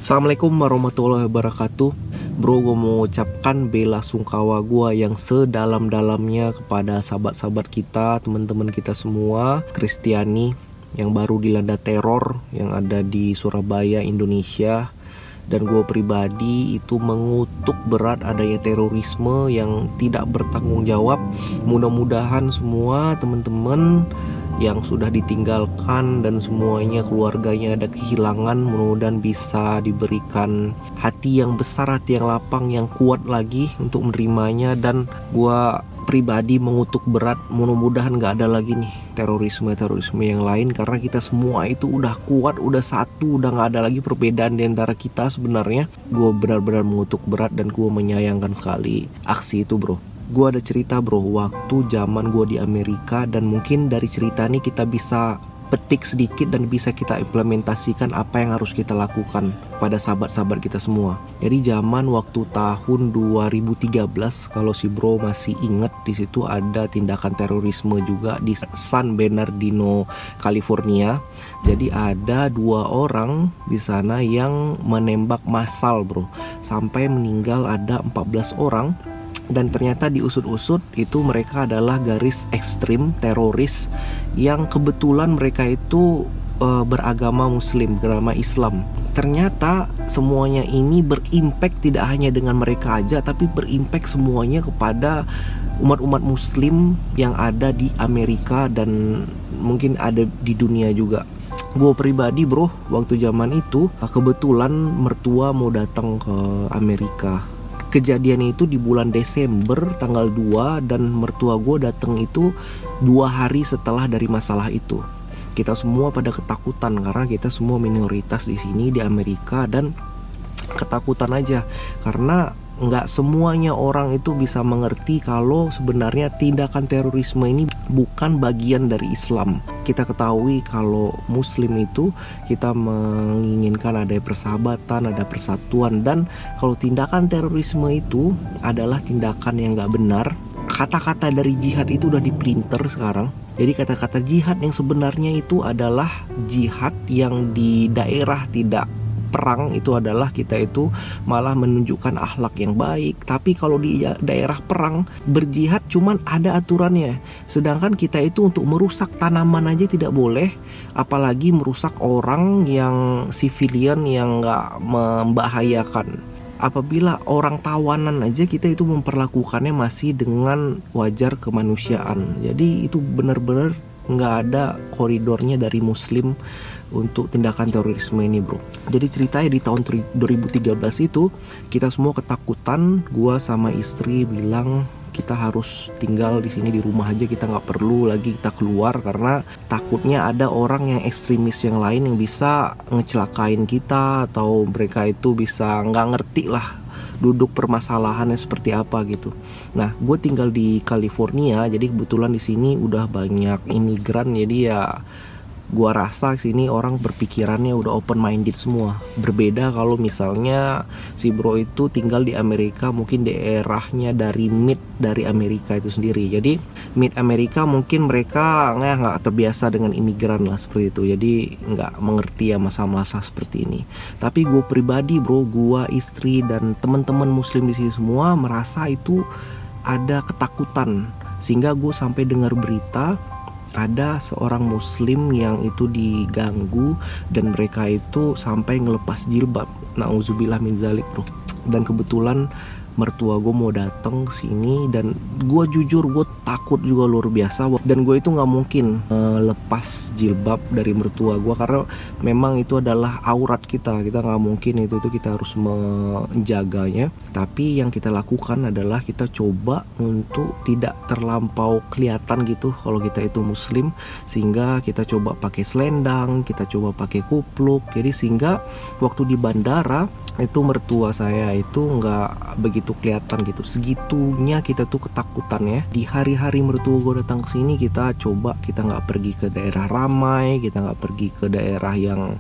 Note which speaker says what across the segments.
Speaker 1: Assalamualaikum warahmatullahi wabarakatuh. Bro, gue mau ucapkan bela sungkawa gue yang sedalam-dalamnya kepada sahabat-sahabat kita, teman-teman kita semua Kristiani yang baru dilanda teror yang ada di Surabaya, Indonesia. Dan gue pribadi itu mengutuk berat adanya terorisme yang tidak bertanggung jawab. Mudah-mudahan semua teman-teman yang sudah ditinggalkan dan semuanya keluarganya ada kehilangan, mudah-mudahan bisa diberikan hati yang besar, hati yang lapang, yang kuat lagi untuk menerimanya. Dan gua pribadi mengutuk berat, mudah-mudahan gak ada lagi nih terorisme yang lain, karena kita semua itu udah kuat, udah satu, udah gak ada lagi perbedaan di antara kita sebenarnya. Gua benar-benar mengutuk berat dan gua menyayangkan sekali aksi itu, bro. Gue ada cerita, bro, waktu zaman gue di Amerika, dan mungkin dari cerita ini kita bisa petik sedikit dan bisa kita implementasikan apa yang harus kita lakukan pada sahabat-sahabat kita semua. Jadi zaman waktu tahun 2013, kalau si bro masih inget, di situ ada tindakan terorisme juga di San Bernardino, California. Jadi ada 2 orang di sana yang menembak massal, bro, sampai meninggal ada 14 orang. Dan ternyata diusut-usut itu mereka adalah garis ekstrim teroris yang kebetulan mereka itu beragama Muslim, beragama Islam. Ternyata semuanya ini berimpact tidak hanya dengan mereka aja, tapi berimpact semuanya kepada umat-umat Muslim yang ada di Amerika dan mungkin ada di dunia juga. Gue pribadi, bro, waktu zaman itu kebetulan mertua mau datang ke Amerika. Kejadian itu di bulan Desember tanggal 2, dan mertua gue datang itu 2 hari setelah dari masalah itu. Kita semua pada ketakutan karena kita semua minoritas di sini di Amerika, dan ketakutan aja karena nggak semuanya orang itu bisa mengerti kalau sebenarnya tindakan terorisme ini bukan bagian dari Islam. Kita ketahui kalau Muslim itu kita menginginkan ada persahabatan, ada persatuan, dan kalau tindakan terorisme itu adalah tindakan yang nggak benar. Kata-kata dari jihad itu udah diprinter sekarang. Jadi kata-kata jihad yang sebenarnya itu adalah jihad yang di daerah tidak perang, itu adalah kita itu malah menunjukkan akhlak yang baik. Tapi kalau di daerah perang berjihad cuman ada aturannya. Sedangkan kita itu untuk merusak tanaman aja tidak boleh, apalagi merusak orang yang civilian yang nggak membahayakan. Apabila orang tawanan aja kita itu memperlakukannya masih dengan wajar kemanusiaan. Jadi itu benar-benar nggak ada koridornya dari Muslim untuk tindakan terorisme ini, bro. Jadi ceritanya di tahun 2013 itu kita semua ketakutan. Gua sama istri bilang kita harus tinggal di sini di rumah aja, kita nggak perlu lagi kita keluar karena takutnya ada orang yang ekstremis yang lain yang bisa ngecelakain kita, atau mereka itu bisa nggak ngerti lah duduk permasalahannya seperti apa gitu. Nah, gue tinggal di California, jadi kebetulan di sini udah banyak imigran, jadi ya gua rasa sini orang berpikirannya udah open minded semua. Berbeda kalau misalnya si bro itu tinggal di Amerika, mungkin daerahnya dari mid dari Amerika itu sendiri. Jadi mid Amerika mungkin mereka nggak terbiasa dengan imigran lah seperti itu. Jadi nggak mengerti ya masa-masa seperti ini. Tapi gue pribadi, bro, gua, istri, dan teman-teman Muslim di sini semua merasa itu ada ketakutan, sehingga gue sampai dengar berita ada seorang Muslim yang itu diganggu dan mereka itu sampai ngelepas jilbab. Nauzubillah min zalik, bro. Dan kebetulan mertua gue mau datang sini, dan gue jujur gue takut juga luar biasa. Dan gue itu nggak mungkin lepas jilbab dari mertua gue karena memang itu adalah aurat kita nggak mungkin itu kita harus menjaganya. Tapi yang kita lakukan adalah kita coba untuk tidak terlampau kelihatan gitu kalau kita itu Muslim, sehingga kita coba pakai selendang, kita coba pakai kupluk. Jadi sehingga waktu di bandara itu mertua saya itu nggak begitu kelihatan gitu. Segitunya kita tuh ketakutan ya. Di hari-hari mertua gue datang ke sini, kita coba kita nggak pergi ke daerah ramai, kita nggak pergi ke daerah yang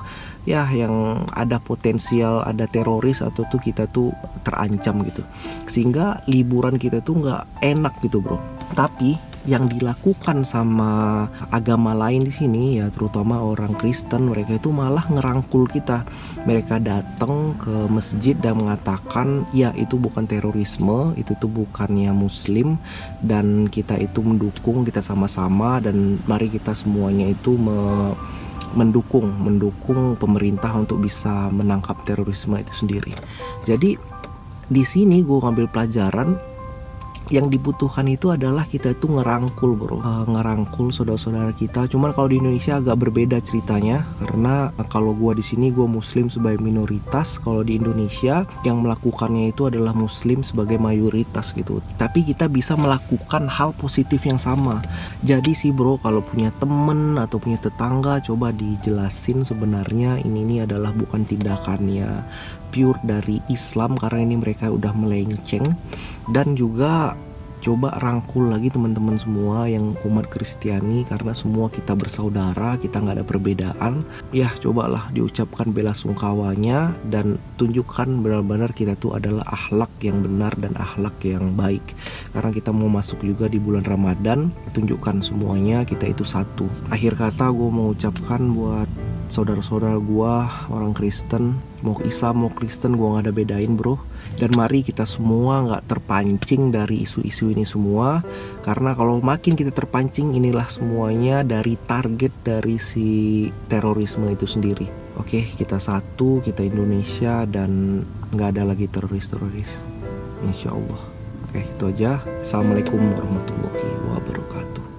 Speaker 1: ada potensial ada teroris atau tuh kita tuh terancam gitu. Sehingga liburan kita tuh nggak enak gitu, bro. Tapi yang dilakukan sama agama lain di sini ya, terutama orang Kristen, mereka itu malah ngerangkul kita. Mereka datang ke masjid dan mengatakan ya itu bukan terorisme, itu tuh bukannya Muslim, dan kita itu mendukung, kita sama-sama, dan mari kita semuanya itu mendukung pemerintah untuk bisa menangkap terorisme itu sendiri. Jadi di sini gue ngambil pelajaran, yang dibutuhkan itu adalah kita itu ngerangkul bro, ngerangkul saudara-saudara kita. Cuman kalau di Indonesia agak berbeda ceritanya, karena kalau gua di sini gua Muslim sebagai minoritas, kalau di Indonesia yang melakukannya itu adalah Muslim sebagai mayoritas gitu. Tapi kita bisa melakukan hal positif yang sama. Jadi sih bro, kalau punya temen atau punya tetangga, coba dijelasin sebenarnya ini adalah bukan tindakannya pure dari Islam, karena ini mereka udah melenceng. Dan juga coba rangkul lagi teman-teman semua yang umat Kristiani, karena semua kita bersaudara, kita nggak ada perbedaan. Ya cobalah diucapkan bela sungkawanya dan tunjukkan benar-benar kita tuh adalah akhlak yang benar dan akhlak yang baik. Karena kita mau masuk juga di bulan Ramadan, tunjukkan semuanya kita itu satu. Akhir kata gue mau ucapkan buat saudara-saudara gue orang Kristen, mau Islam mau Kristen, gue gak ada bedain bro. Dan mari kita semua gak terpancing dari isu-isu ini semua, karena kalau makin kita terpancing, inilah semuanya dari target dari si terorisme itu sendiri. Oke, kita satu, kita Indonesia, dan gak ada lagi teroris-teroris, insya Allah. Oke, itu aja. Assalamualaikum warahmatullahi wabarakatuh.